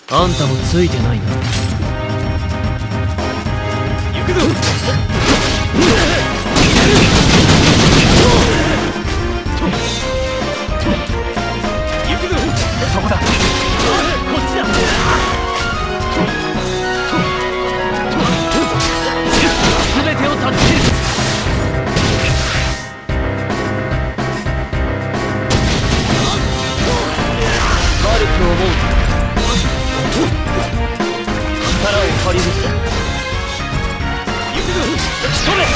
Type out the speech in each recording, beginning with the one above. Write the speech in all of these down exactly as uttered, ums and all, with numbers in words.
あんたもついてないな。行くぞ。行くぞ。そこだ。こっちだ。全てを断ち切る。悪く思う。力を借りる。行くぞ。それ。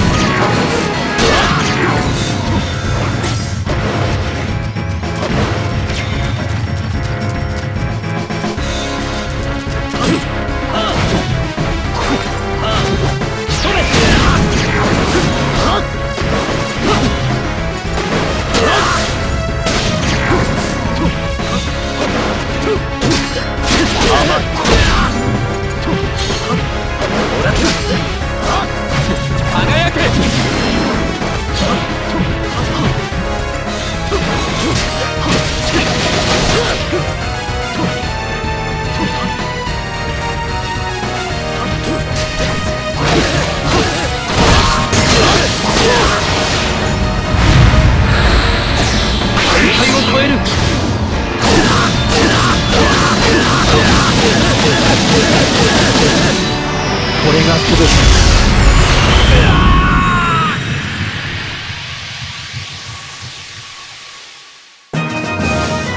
輝け。限界を超える。これが全て。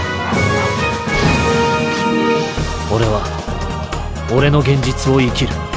俺は俺の現実を生きる。